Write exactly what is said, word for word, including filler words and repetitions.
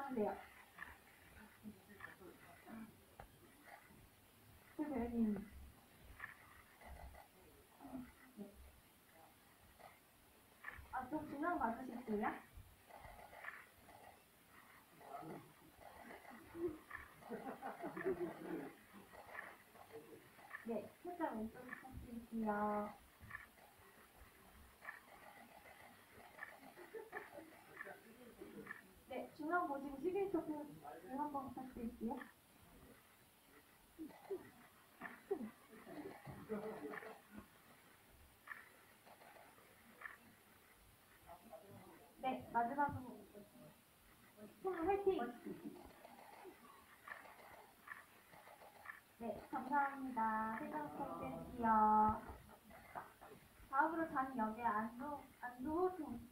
나와주세요. 그 배우님. 네. 아, 좀 중앙 맞으실게요? 네, 살짝 왼쪽 부탁드릴게요. 네, 중앙 보시고 시그니처 포즈 한번 부탁드릴게요. 네, 마지막으로 손을 화이팅! 네, 감사합니다. 회장 부탁드릴게요. 다음으로 장역의 안도, 안도호 등